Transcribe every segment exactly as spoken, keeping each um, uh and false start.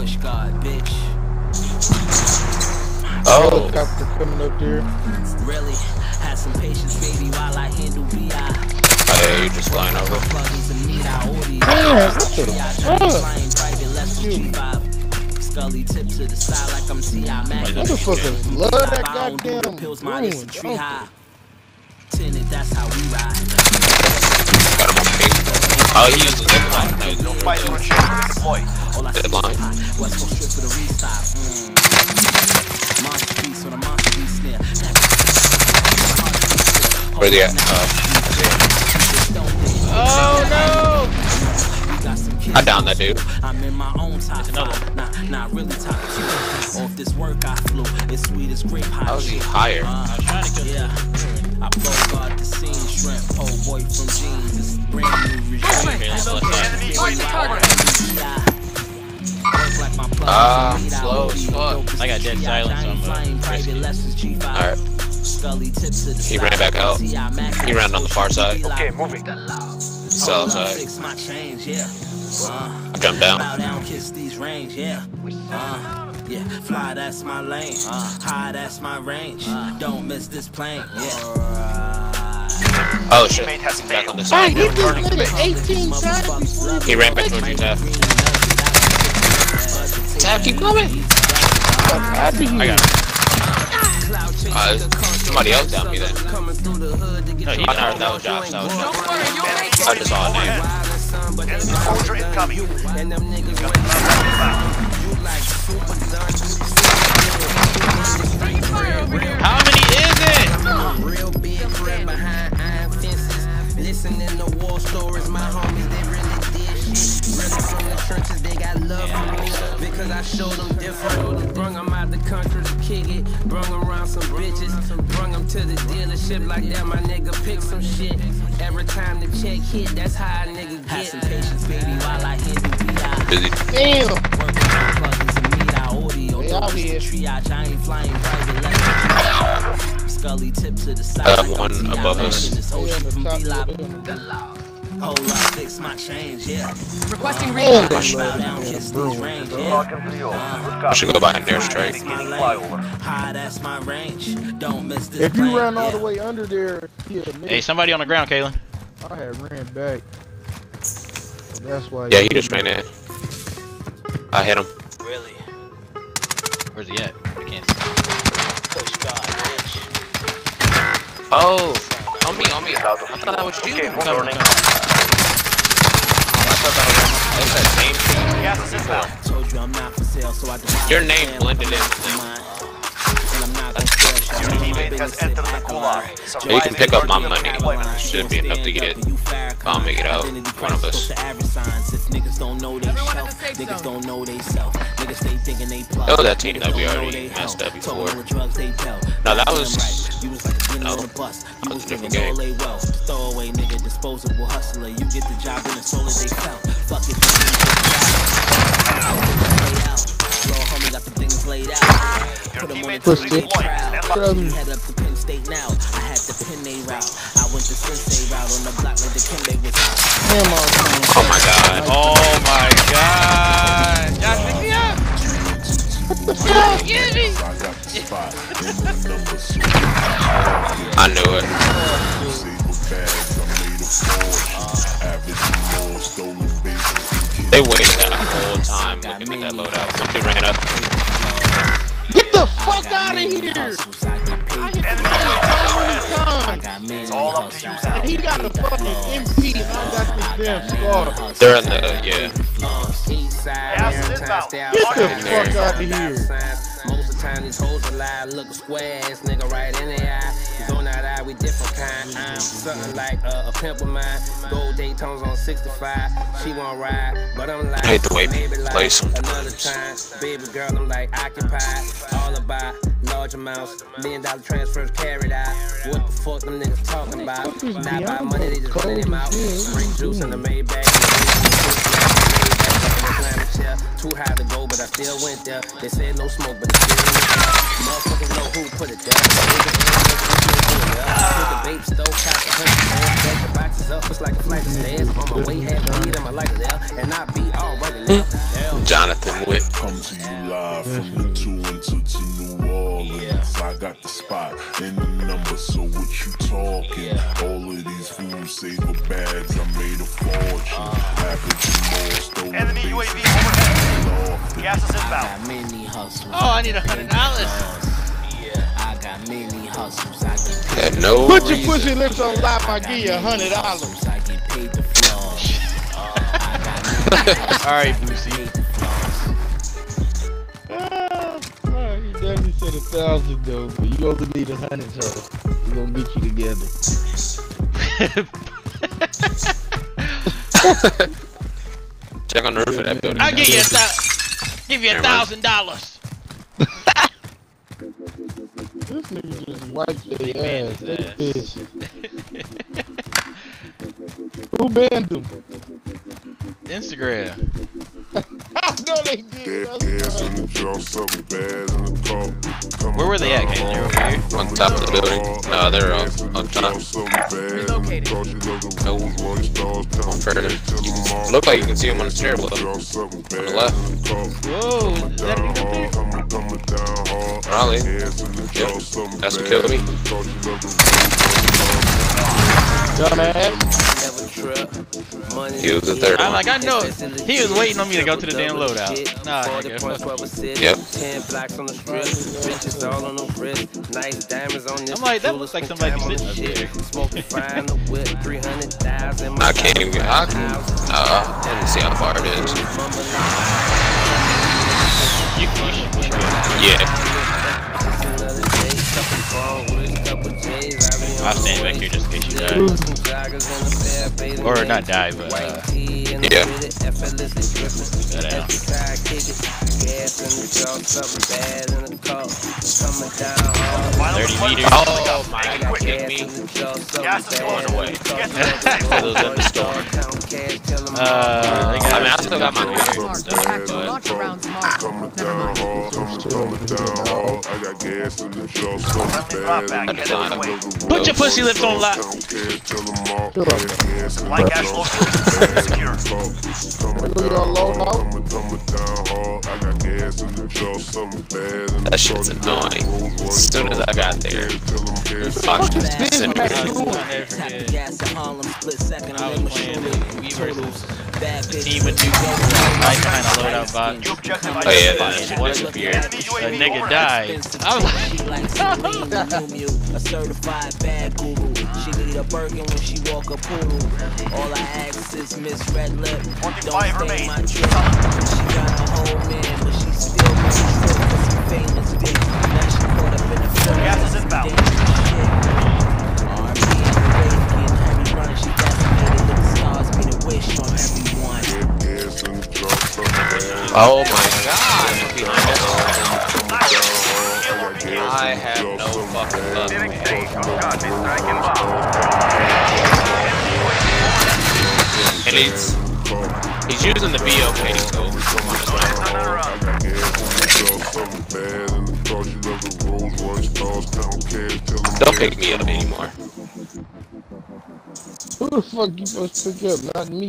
Push God, bitch. Oh, helicopter coming up there. Really, have some patience, baby, while I handle B I. Oh yeah, you just flying over. Man, what the Scully tip to the side like I'm T I Mac. Motherfuckers love that goddamn pills, my list tree high. Tinted, that's how we ride. Got him on me. Oh, he used the zip line. No, don't fight on shit. Zip line. West Coast strip for the restock. Monster piece on a monster piece snare. Where's he at? Uh, oh no! I downed that dude. I'm in my own top five. Not, not really top two. Off this work I flew. It's sweet as grape high. How was he higher? Uh, I was trying to get yeah. I blow guard the scene. Shrimp, pole boy from jeans. This brand new regime. Ah, slow as fuck. I got dead silence on him. Alright. He ran back out. He ran on the far side. Okay, moving. Still outside. I jumped down. Yeah, fly, that's my lane. High, that's my range. Don't miss this plane. Yeah. Oh shit. He's back on the side. He just did it eighteen times. He ran back towards you, Taff. Taff, keep coming. I got him. Uh, somebody else down me then. No, he I heard that was Josh. That was Josh. I just saw a name. Soldier incoming. How many is it? Real big crib behind iron fences. Listening to war stories, my homies, they really did shit. Really from the trenches, they got love for me because I showed them different. Brung them out the country to kick it. Brung them around some bitches. Brung them to the dealership like that, my nigga pick some shit. Every time the check hit, that's how a nigga get. Have some patience, baby, while I handle B I. Busy. Damn. Working on plugins and meet our audio. They out here. Triage, I ain't flying private lessons. Scully tip to the side. Uh, one above us. Hold up, fix my change, yeah. Requesting recon. I should, I should go behind their strike. High, that's my range. Don't miss this. If you ran all the way under there, yeah, Hey, somebody on the ground, Kaylin. I had ran back. So that's why. Yeah, he just ran in. I hit him. Really? Where's he at? I can't see. Push God, bitch. Oh, on me, on me. I thought that was you. Coming. Your name blended in. You can pick up my money. Should be enough to get. I'll make it out. One of us. Oh, that team that we already messed up before. No, that was. No, that was a different game. Throwaway nigga, disposable hustler. You get the job in the soul as they felt. Fuck it. Little homie got the things laid out. Put them on the Push T V it. crowd. Head up to Penn State now. I had the Penn A route. I went the Sensei route on the block where the Kimbe was out. Oh my god. Oh my god. Josh, pick me up. Get me. I knew it. They waited that whole time looking at that loadout. Somebody ran up. Get the fuck out of here! It's all up to you now. He got a fucking M P and I got this damn scar. They're in the, yeah. Gas is inbound. Get the fuck out of here. Most of the time these hoes alive, look a square ass nigga right in the eye. He's on that eye, we different kind. I'm something like uh, a pimp of mine. Gold Daytona's on sixty-five. She won't ride, but I'm like, I hate the way people maybe play like sometimes. another time. Baby girl, I'm like occupied. All about large amounts. Million dollar transfers carried out. What the fuck them niggas talking about? Not about money, they just running him out. Bring juice in the Maybach. Too high to go, but I still went there. They said no smoke, but it's still in there. Motherfuckers know who put it there. Put the vape stove, cop the hundred, back the boxes up, it's like a flight of stairs. On my way, half weed, and my lighter there, and I be already there. Hell Jonathan Wick. Come to you live from the two into to New Orleans. I got the spot and the number, so what you talking? All of these fools save for bags, I made a fortune. Packaging more stolen. Enemy U A V overhead. Gas is inbound. Oh, I need a hundred dollars. I got many hustles. I get Had no Put your reason. pussy lips on live, I give you a hundred dollars. I get paid the flaws. Alright, Boosie. Ah, ah, you definitely said a thousand though, but you only need a hundred, so we're gonna get you together. Check on the roof of that building. I'll give you a thousand. Give you a thousand dollars. This nigga just wiped their ass. Look at this. Who banned them? Instagram. No, they did. Gas in the jaw, something bad in the car. Where were they at, Kane? They were over here? On top of the building. No, they're on, on top. No, on further. You can, look like you can see them on the stairwell. On the left. Whoa, is that Probably. Yep. That's what killed me. He was the third I'm one. like, I know. He was waiting on me to go to the damn loadout. Nah, nigga. Yep. I'm like, that looks like somebody sitting up there. I can't even get hot. Uh, let me see how far it is. You, you should, Yeah. I'll stand back here just in case you die. Or not die, but uh, Yeah. go down. thirty meters. Oh my god, kick me. Gas is going away. Those up the storm. Uh, they I got mean, I still got my hair and stuff, but Coming down hard, coming, coming down hard. I got gas in the jaw, something Drop bad back. in the Get car. out of the way. Put your pussy lips on lock. Light gas located. Secure. that shit's annoying. As soon as I got there, fuck this. I'll never forget. I was playing the we versus the team with dudes right behind the loadout box. New objective Oh yeah, identified. that one disappeared. A nigga died. I was like, a certified bad guru. She need a Birkin when she walk a poodle. All I ask is Miss Red Lip. Don't stay my trip. She got a whole man, but she still got a trip. Cause she famous bitch. Now she caught up in the film. Gas is inbound. R and B and the wave getting heavy run. She fascinated with the stars. Made a wish on everyone. Oh my god! Behind us. I have no fucking luck, man. And he's he's using the B O K scope. Don't pick me up anymore. Who the fuck you supposed to pick up? Not me.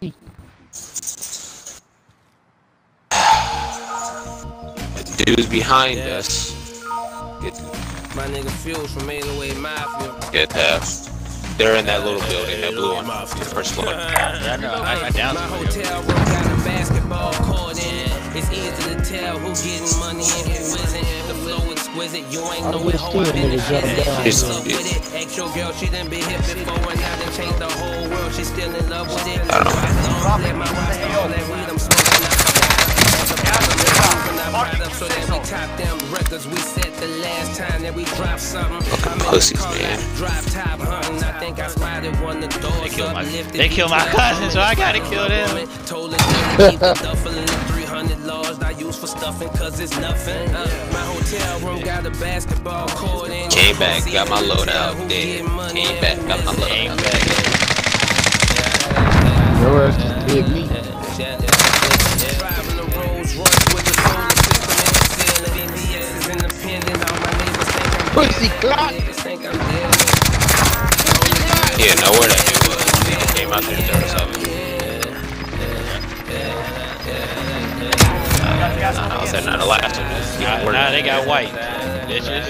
Dude's behind us. Get, My nigga Fuels from eight oh eight Mafia. get past. They're in that little building, that blue one, the first floor. yeah, I know. I, I down My somebody. hotel room got a basketball court in it. It's easy to tell who getting money and who isn't. The flow exquisite. You ain't know it. How I been It's- with it. Ex your girl, she done been hit before and now done changed the whole world. She still in love with it. I don't know. Let my wife all that weed I'm smoking out. So that we top them records we set the last time that we dropped something. Fucking pussies, man. Drive top hunting. I think I spotted one of the doors. They killed my, uplifted. they killed my cousin, so I gotta kill them. Told her to keep the duffel in the three hundred laws I use for stuffing cause it's nothing. Uh, my hotel room got a basketball court in it. Came back, got my loadout dead. Came back, got my loadout dead. Your ass just big me. Driving the Rolls Royce with the solar system in the ceiling. B S is independent. All my neighbors think I'm Pussy clock. niggas think I'm dead. Yeah, know where that dude was. He came out there and threw us over. Uh, Gas Nah, I moving said in. not the last one. It's Nah, getting nah, worse. they got white. Bitches.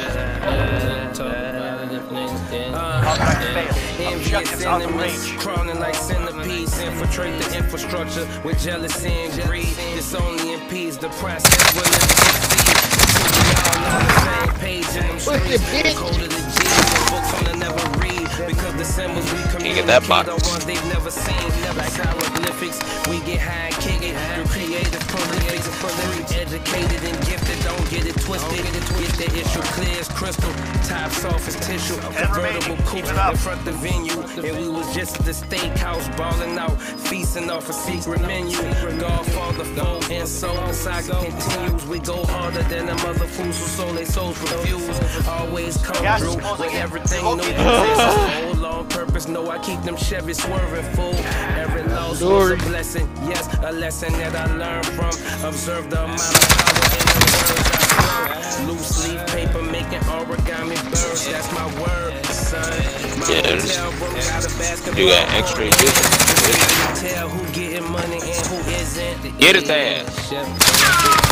PowerDirector failed. Objectives out of range. Crawling like centipedes, infiltrate the infrastructure with jealousy and greed. This only impedes the process. We'll never succeed. We all on the same page in them streets. Code of the G's and books on the never read. Because the symbols we communicate that box. are ones they've never seen. Like hieroglyphics, we get high and kick it. Through creative prolifics, prolific, educated and gifted. Don't get it twisted. Get the issue clear as crystal. Top soft as tissue. Convertible coupe in front the venue. And we was just at the steakhouse balling out, feasting off a secret menu. Godfather, foe, and soul. The saga continues. We go harder than them other fools who sold their souls refused. Always come Gas is through closing with in. everything new. Located. Hold on purpose. No, I keep them Chevys swerving full. Every loss was a blessing. Yes, a lesson that I learned from. Observe the amount of power in the words I slur. Loose leaf paper making origami birds. That's my word, son. My Yeah, hotel room got a basketball. You got extra vision. Tell who getting money and who isn't. Get his ass.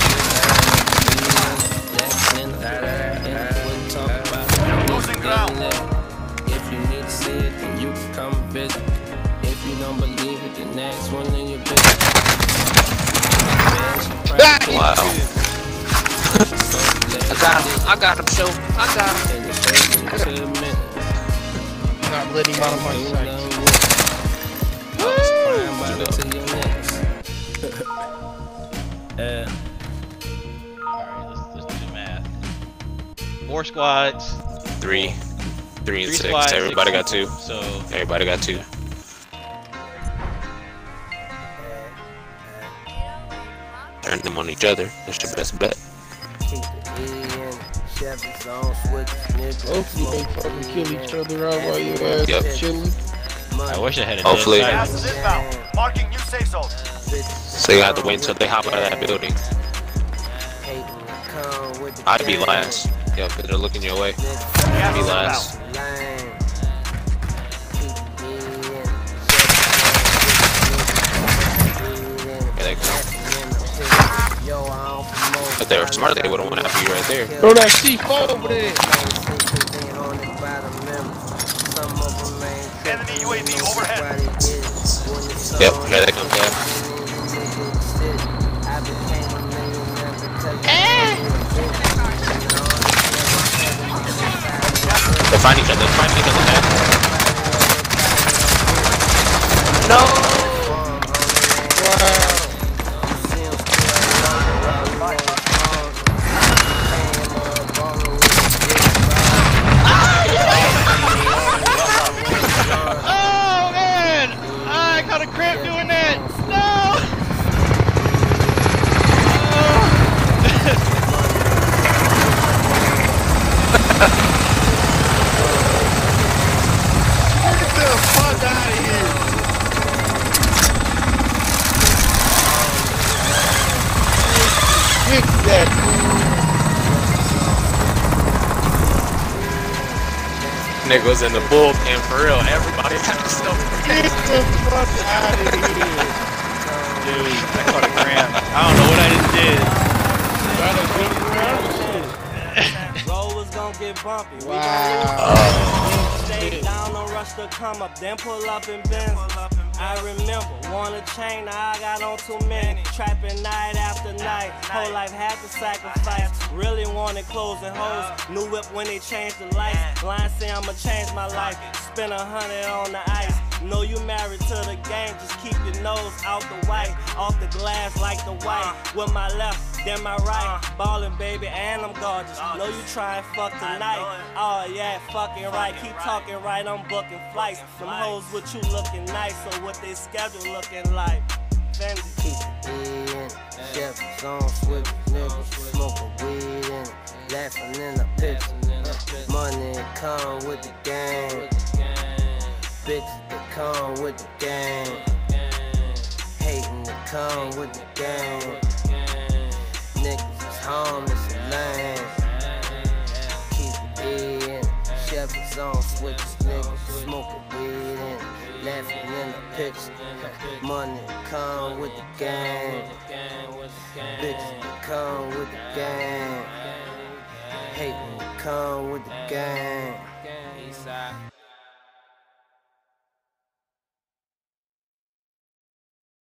Losing ground. If you need to see it, then you can come visit. If you don't believe it, the next one in your business. Wow. I got him. I got him, show. I got him. Not letting him out of my sight. Uh, Alright, let's, let's do the math. Four squads. Three. Three and Three six. squads, Everybody six got two. So, Everybody got two. Turn them on each other. That's your best bet. Hopefully they fucking kill each other out while your ass Yep. is chilling. I wish I had a Hopefully. dead Gas silence. is inbound. Marking new safe zone. So you have to wait until they hop out of that building. I'd be last. Yeah, because they're looking your way. Gas Be is last. inbound. Yeah, they come. If they were smart, they would have went after you right there. Throw that C four over there. Enemy U A V overhead. Yep, here they come, Dad. They'll find each other. They'll find each other, Dad. No! Oh man! I got a cramp doing that! No! Get the fuck out of here. Get that. Niggas in the bullpen for real. Everybody has stuff. Get the fuck out of here. Dude, I caught a cramp. I don't know what I just did. Trying to get around shit. Rollers gon' get bumpy. We Wow. stay down, no rush to come up, then pull up in Benz. I remember, want a chain, now I got on too many. Trapping night after night, whole life had to sacrifice. Really wanted clothes and hoes, new whip when they changed the lights. Line say I'ma change my life, spend a hundred on the ice. Know you married to the game, just keep your nose out the white, off the glass like the white. With my left, then my right, ballin' baby, and I'm gorgeous. Know you try and fuck tonight. Oh yeah, fucking right. Keep talking right, I'm booking flights. Them hoes with you looking nice, so what they schedule looking like. Fendi. Chefs on switch, niggas smoking weed and laughing in the picture. Money come with the game. Bitches that come with the game. Hating that come with the game. Niggas is home, it's a lane. Keep it in, Chevy zone, switches, niggas smoking weed and laughing in the picture. Money come with the gang, bitches come with the gang, hating come with the gang.